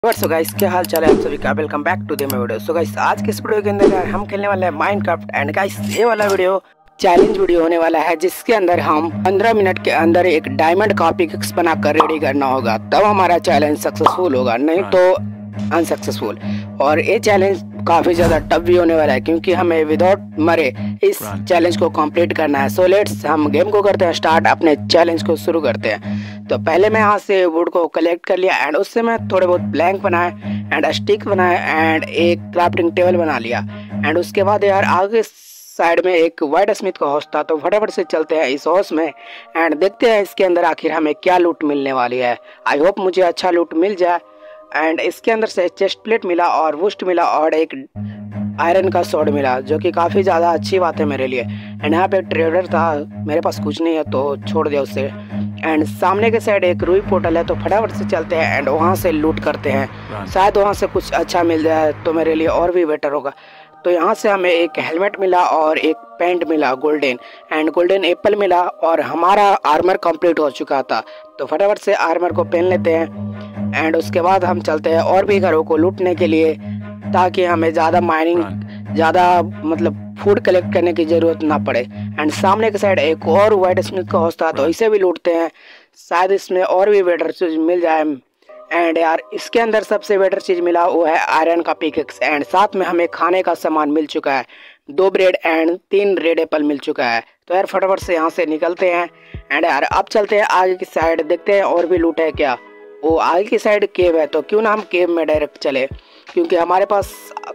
So guys, क्या हाल चाल है आप सभी का। Welcome back to the my video. So guys, आज के इस वीडियो के अंदर हम खेलने वाले हैं माइनक्राफ्ट। एंड गाइस, ये वाला वीडियो चैलेंज वीडियो होने वाला है, जिसके अंदर हम 15 मिनट के अंदर एक डायमंड का पिकैक्स बनाकर रेडी करना होगा, तब हमारा चैलेंज सक्सेसफुल होगा, नहीं तो अनसक्सेसफुल। और ये चैलेंज काफ़ी ज़्यादा टफ भी होने वाला है, क्योंकि हमें विदाउट मरे इस चैलेंज को कंप्लीट करना है। सो लेट्स, हम गेम को करते हैं स्टार्ट, अपने चैलेंज को शुरू करते हैं। तो पहले मैं यहाँ से वुड को कलेक्ट कर लिया, एंड उससे मैं थोड़े बहुत ब्लैंक बनाए एंड स्टिक बनाए एंड एक क्राफ्टिंग टेबल बना लिया। एंड उसके बाद यार आगे साइड में एक वाइट स्मिथ का हाउस था, तो फटाफट से चलते हैं इस हाउस में एंड देखते हैं इसके अंदर आखिर हमें क्या लूट मिलने वाली है। आई होप मुझे अच्छा लूट मिल जाए। एंड इसके अंदर से चेस्ट प्लेट मिला और वुस्ट मिला और एक आयरन का स्वॉर्ड मिला, जो कि काफ़ी ज़्यादा अच्छी बात है मेरे लिए। एंड यहाँ पे एक ट्रेडर था, मेरे पास कुछ नहीं है तो छोड़ दिया उससे। एंड सामने के साइड एक रूई पोर्टल है, तो फटाफट से चलते हैं एंड वहाँ से लूट करते हैं। शायद वहाँ से कुछ अच्छा मिल जाए तो मेरे लिए और भी बेटर होगा। तो यहाँ से हमें एक हेलमेट मिला और एक पैंट मिला गोल्डन, एंड गोल्डन एप्पल मिला, और हमारा आर्मर कंप्लीट हो चुका था। तो फटाफट से आर्मर को पहन लेते हैं एंड उसके बाद हम चलते हैं और भी घरों को लूटने के लिए, ताकि हमें ज़्यादा माइनिंग, ज़्यादा मतलब फूड कलेक्ट करने की ज़रूरत ना पड़े। एंड सामने के साइड एक और वाइट स्मिथ का हाउस था, तो इसे भी लूटते हैं, शायद इसमें और भी बेटर चीज़ मिल जाए। एंड यार इसके अंदर सबसे बेटर चीज़ मिला वो है आयरन का पिकैक्स, एंड साथ में हमें खाने का सामान मिल चुका है, 2 ब्रेड एंड 3 रेड एप्पल मिल चुका है। तो यार फटाफट से यहाँ से निकलते हैं एंड यार अब चलते हैं आगे की साइड, देखते हैं और भी लूट है क्या। वो आगे की साइड केव है, तो क्यों ना हम केव में डायरेक्ट चले, क्योंकि हमारे पास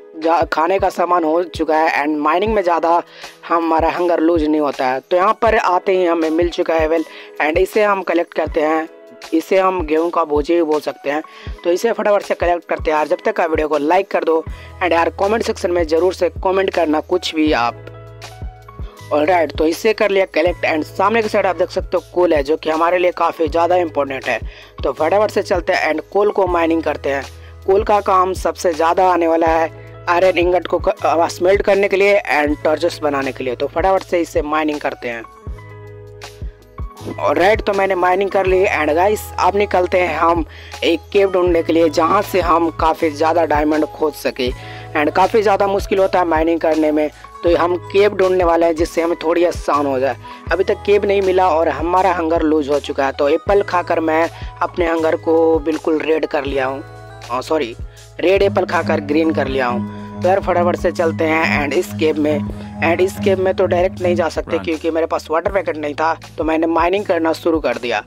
खाने का सामान हो चुका है एंड माइनिंग में ज़्यादा हमारा हंगर लूज नहीं होता है। तो यहाँ पर आते ही हमें मिल चुका है वेल, एंड इसे हम कलेक्ट करते हैं। इसे हम गेहूं का बोझे भी बोल सकते हैं। तो इसे फटाफट से कलेक्ट करते हैं यार। जब तक का वीडियो को लाइक कर दो एंड यार कमेंट सेक्शन में ज़रूर से कमेंट करना कुछ भी आप। ऑलराइट, तो इसे कर लिया कलेक्ट। एंड सामने की साइड आप देख सकते हो कोल है, जो कि हमारे लिए काफ़ी ज़्यादा इंपॉर्टेंट है। तो फटाफट से चलते हैं एंड कोल को माइनिंग करते हैं। कोल का काम सबसे ज़्यादा आने वाला है आयरन इंगट को स्मेल्ट करने के लिए एंड टॉर्चेस बनाने के लिए। तो फटाफट से इसे माइनिंग करते हैं। ऑलराइट, तो मैंने माइनिंग कर ली एंड गाइस अब निकलते हैं हम एक केव ढूंढने के लिए, जहाँ से हम काफ़ी ज़्यादा डायमंड खोज सके। एंड काफ़ी ज़्यादा मुश्किल होता है माइनिंग करने में, तो हम केव ढूंढने वाले हैं जिससे हमें थोड़ी आसान हो जाए। अभी तक केव नहीं मिला और हमारा हंगर लूज हो चुका है। तो एप्पल खाकर मैं अपने हंगर को बिल्कुल रेड कर लिया हूँ, सॉरी रेड एप्पल खाकर ग्रीन कर लिया हूँ। तो यार फटाफट से चलते हैं एंड इस केव में तो डायरेक्ट नहीं जा सकते, क्योंकि मेरे पास वाटर पैकेट नहीं था। तो मैंने माइनिंग करना शुरू कर दिया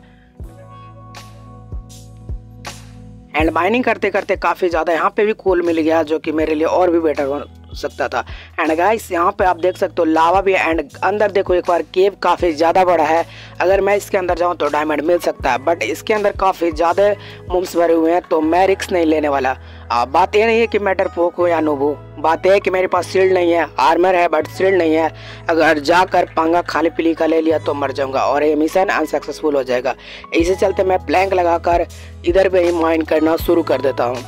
एंड माइनिंग करते करते काफ़ी ज़्यादा यहाँ पे भी कोल मिल गया, जो कि मेरे लिए और भी बेटर हो सकता था। एंड गाइस यहाँ पे आप देख सकते हो लावा भी, एंड अंदर देखो एक बार केव काफ़ी ज़्यादा बड़ा है। अगर मैं इसके अंदर जाऊँ तो डायमंड मिल सकता है, बट इसके अंदर काफ़ी ज़्यादा मूव्स भरे हुए हैं, तो मैं रिस्क नहीं लेने वाला। बात ये नहीं है कि मैं डरपोक हूँ या नूब हूँ, बात यह है कि मेरे पास शील्ड नहीं है, आर्मर है बट शील्ड नहीं है। अगर जाकर पंगा खाली पीली का ले लिया तो मर जाऊंगा और ये मिशन अनसक्सेसफुल हो जाएगा। इसी चलते मैं प्लैंक लगाकर इधर पे ही माइन करना शुरू कर देता हूँ।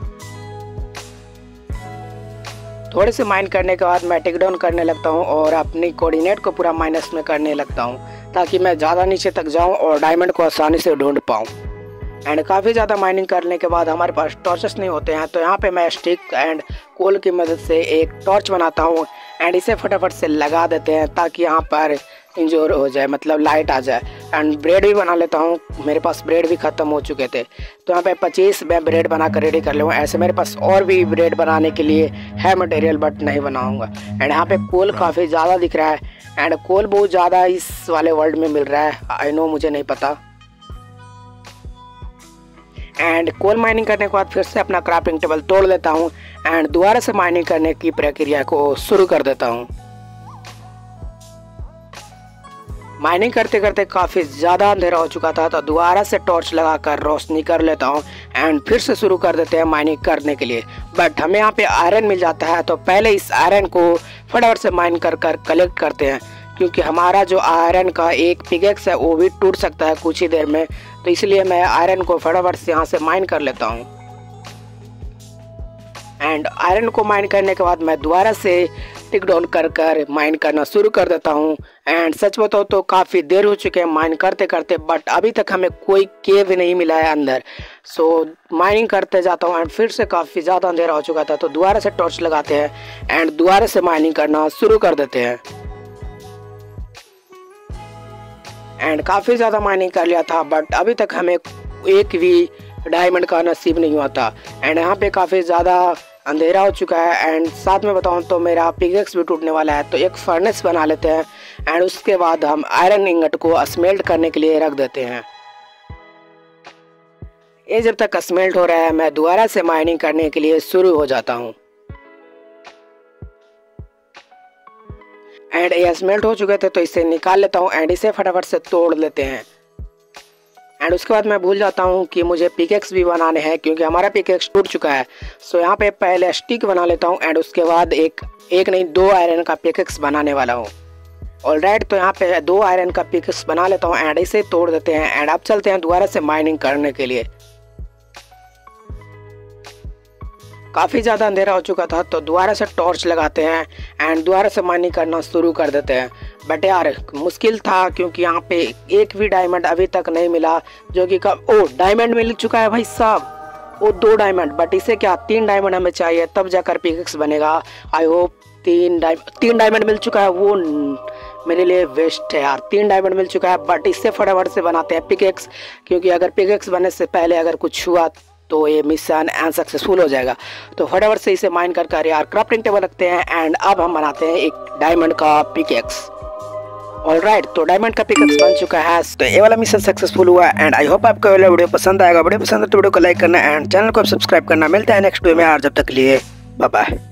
थोड़े से माइन करने के बाद मैं टेक डाउन करने लगता हूँ और अपनी कोऑर्डिनेट को पूरा माइनस में करने लगता हूँ, ताकि मैं ज़्यादा नीचे तक जाऊँ और डायमंड को आसानी से ढूंढ पाऊँ। एंड काफ़ी ज़्यादा माइनिंग करने के बाद हमारे पास टॉर्चेस नहीं होते हैं, तो यहाँ पे मैं स्टिक एंड कोल की मदद से एक टॉर्च बनाता हूँ एंड इसे फटाफट से लगा देते हैं, ताकि यहाँ पर इंजोर हो जाए, मतलब लाइट आ जाए। एंड ब्रेड भी बना लेता हूँ, मेरे पास ब्रेड भी ख़त्म हो चुके थे, तो यहाँ पे 25 मैं ब्रेड बना कर रेडी कर लूँगा। ऐसे मेरे पास और भी ब्रेड बनाने के लिए है मटेरियल, बट नहीं बनाऊँगा। एंड यहाँ पे कोल काफ़ी ज़्यादा दिख रहा है एंड कोल बहुत ज़्यादा इस वाले वर्ल्ड में मिल रहा है। आई नो, मुझे नहीं पता। एंड कोल माइनिंग करने के बाद फिर से अपना क्राफ्टिंग टेबल तोड़ लेता हूँ एंड दोबारा से माइनिंग करने की प्रक्रिया को शुरू कर देता हूँ। माइनिंग करते करते काफ़ी ज़्यादा अंधेरा हो चुका था, तो दोबारा से टॉर्च लगाकर रोशनी कर लेता हूँ एंड फिर से शुरू कर देते हैं माइनिंग करने के लिए। बट हमें यहाँ पे आयरन मिल जाता है, तो पहले इस आयरन को फटाफट से माइन कर कलेक्ट करते हैं, क्योंकि हमारा जो आयरन का एक पिकैक्स है वो भी टूट सकता है कुछ ही देर में। तो इसलिए मैं आयरन को फटाफट से यहाँ से माइन कर लेता हूँ। एंड आयरन को माइन करने के बाद मैं दोबारा से टिक डाउन कर कर माइन करना शुरू कर देता हूँ। एंड सच बताओ तो काफ़ी देर हो चुके हैं माइन करते करते, बट अभी तक हमें कोई केव नहीं मिला है अंदर। सो माइनिंग करते जाता हूँ एंड फिर से काफ़ी ज़्यादा अंधेरा हो चुका था, तो दोबारा से टॉर्च लगाते हैं एंड दोबारा से माइनिंग करना शुरू कर देते हैं। एंड काफ़ी ज़्यादा माइनिंग कर लिया था, बट अभी तक हमें एक भी डायमंड का नसीब नहीं हुआ था। एंड यहाँ पे काफ़ी ज़्यादा अंधेरा हो चुका है एंड साथ में बताऊँ तो मेरा पिकेक्स भी टूटने वाला है, तो एक फर्नेस बना लेते हैं एंड उसके बाद हम आयरन इंगट को स्मेल्ट करने के लिए रख देते हैं। ये जब तक स्मेल्ट हो रहा है मैं दोबारा से माइनिंग करने के लिए शुरू हो जाता हूँ। एंड ये स्मेल्ट हो चुके थे तो इसे निकाल लेता हूँ एंड इसे फटाफट से तोड़ लेते हैं। एंड उसके बाद मैं भूल जाता हूँ कि मुझे पिकेक्स भी बनाने हैं क्योंकि हमारा पिकेक्स टूट चुका है। सो यहाँ पे पहले स्टिक बना लेता हूँ एंड उसके बाद एक नहीं 2 आयरन का पिकेक्स बनाने वाला हूँ। ऑलराइट, तो यहाँ पे 2 आयरन का पिकेक्स बना लेता हूँ एंड इसे तोड़ देते हैं। एंड अब चलते हैं दोबारा से माइनिंग करने के लिए। काफ़ी ज़्यादा अंधेरा हो चुका था तो दोबारा से टॉर्च लगाते हैं एंड दोबारा से माइनिंग करना शुरू कर देते हैं। बट यार मुश्किल था क्योंकि यहाँ पे एक भी डायमंड अभी तक नहीं मिला, जो कि डायमंड मिल चुका है भाई साहब, 2 डायमंड। बट इसे क्या 3 डायमंड हमें चाहिए तब जाकर पिकेक्स बनेगा। आई होप 3 डायमंड मिल चुका है, वो मेरे लिए वेस्ट है यार। 3 डायमंड मिल चुका है, बट इससे फटाफट से बनाते हैं पिकेक्स, क्योंकि अगर पिकेक्स बनने से पहले अगर कुछ हुआ तो ये मिशन अनसक्सेसफुल हो जाएगा। तो फटाफट से इसे माइन कर यार क्राफ्टिंग टेबल रखते हैं एंड अब हम बनाते हैं एक डायमंड का पिकेक्स। ऑलराइट, तो डायमंड का पिकेक्स बन चुका है। तो ये वाला मिशन सक्सेसफुल हुआ एंड आई होप आपको वाला वीडियो पसंद आएगा। वीडियो पसंद है तो वीडियो को लाइक करना एंड चैनल को सब्सक्राइब करना। मिलता है नेक्स्ट वीडियो में यार, जब तक के लिए बाय बाय।